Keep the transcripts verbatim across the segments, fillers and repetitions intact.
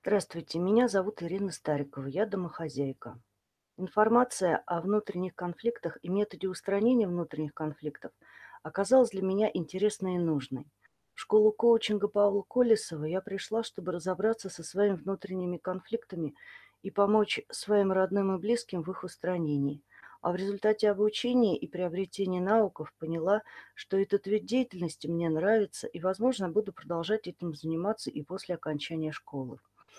Здравствуйте, меня зовут Ирина Старикова, я домохозяйка. Информация о внутренних конфликтах и методе устранения внутренних конфликтов оказалась для меня интересной и нужной. В школу коучинга Павла Колесова я пришла, чтобы разобраться со своими внутренними конфликтами и помочь своим родным и близким в их устранении. А в результате обучения и приобретения навыков поняла, что этот вид деятельности мне нравится и, возможно, буду продолжать этим заниматься и после окончания школы.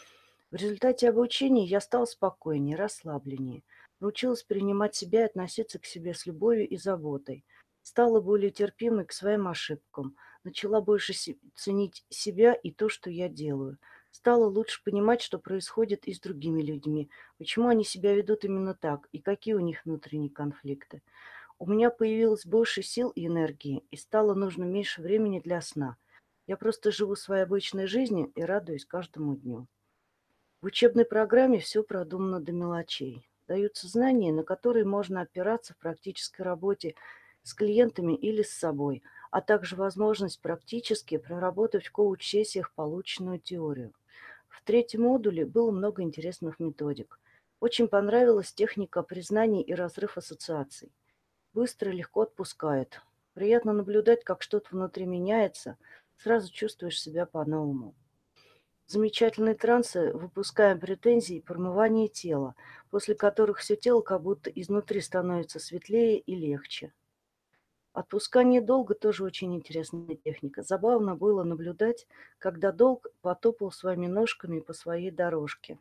В результате обучения я стал спокойнее, расслабленнее, научилась принимать себя и относиться к себе с любовью и заботой, стала более терпимой к своим ошибкам, начала больше се- ценить себя и то, что я делаю, стала лучше понимать, что происходит и с другими людьми, почему они себя ведут именно так и какие у них внутренние конфликты. У меня появилось больше сил и энергии, и стало нужно меньше времени для сна. Я просто живу своей обычной жизнью и радуюсь каждому дню. В учебной программе все продумано до мелочей. Даются знания, на которые можно опираться в практической работе с клиентами или с собой, а также возможность практически проработать в коуч-сессиях полученную теорию. В третьем модуле было много интересных методик. Очень понравилась техника признаний и разрыв ассоциаций. Быстро и легко отпускает. Приятно наблюдать, как что-то внутри меняется, сразу чувствуешь себя по-новому. Замечательные трансы, выпускаем претензии и промывание тела, после которых все тело как будто изнутри становится светлее и легче. Отпускание долга тоже очень интересная техника. Забавно было наблюдать, когда долг потопал своими ножками по своей дорожке.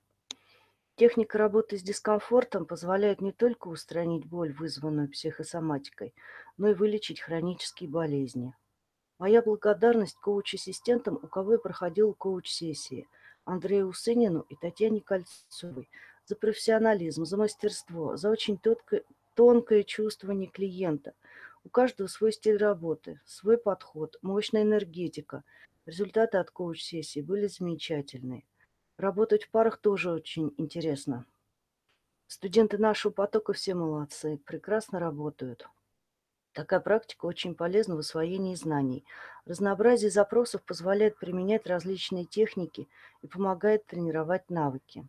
Техника работы с дискомфортом позволяет не только устранить боль, вызванную психосоматикой, но и вылечить хронические болезни. Моя благодарность коуч-ассистентам, у кого я проходила коуч-сессии, Андрею Усынину и Татьяне Кольцовой, за профессионализм, за мастерство, за очень тонкое, тонкое чувствование клиента. У каждого свой стиль работы, свой подход, мощная энергетика. Результаты от коуч-сессии были замечательные. Работать в парах тоже очень интересно. Студенты нашего потока все молодцы, прекрасно работают. Такая практика очень полезна в освоении знаний. Разнообразие запросов позволяет применять различные техники и помогает тренировать навыки.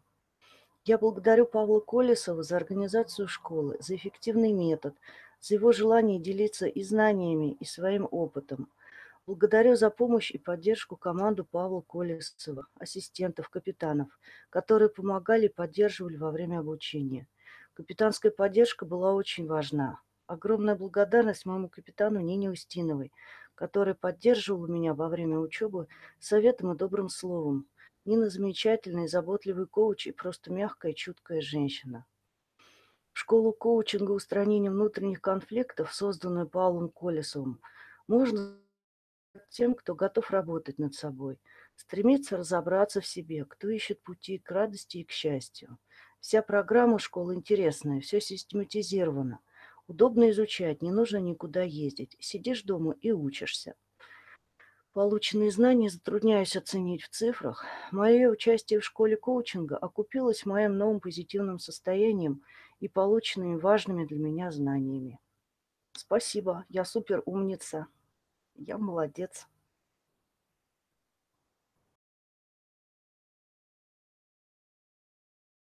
Я благодарю Павла Колесова за организацию школы, за эффективный метод, за его желание делиться и знаниями, и своим опытом. Благодарю за помощь и поддержку команду Павла Колесова, ассистентов, капитанов, которые помогали и поддерживали во время обучения. Капитанская поддержка была очень важна. Огромная благодарность моему капитану Нине Устиновой, которая поддерживала меня во время учебы советом и добрым словом. Нина замечательный, заботливый коуч и просто мягкая, чуткая женщина. Школу коучинга устранения внутренних конфликтов, созданную Павлом Колесовым, можно тем, кто готов работать над собой, стремится разобраться в себе, кто ищет пути к радости и к счастью. Вся программа школы интересная, все систематизировано. Удобно изучать, не нужно никуда ездить. Сидишь дома и учишься. Полученные знания затрудняюсь оценить в цифрах. Мое участие в школе коучинга окупилось моим новым позитивным состоянием и полученными важными для меня знаниями. Спасибо, я супер умница, я молодец.